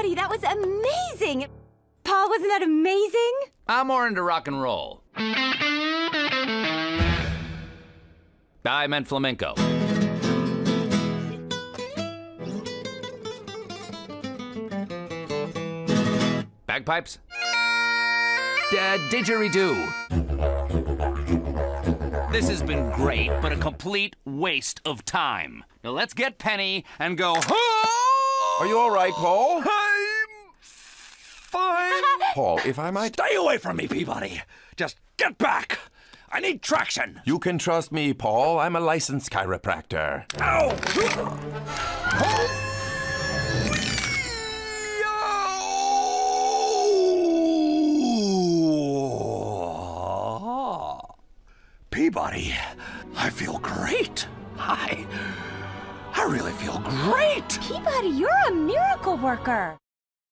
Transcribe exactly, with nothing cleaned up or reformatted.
Peabody, that was amazing! Paul, wasn't that amazing? I'm more into rock and roll. I meant flamenco. Bagpipes? Uh, didgeridoo. This has been great, but a complete waste of time. Now let's get Penny and go. Are you all right, Paul? I'm fine. Paul, if I might... Stay away from me, Peabody. Just get back. I need traction. You can trust me, Paul. I'm a licensed chiropractor. Ow! Peabody, I feel great. I, I really feel great. Peabody, you're a miracle worker.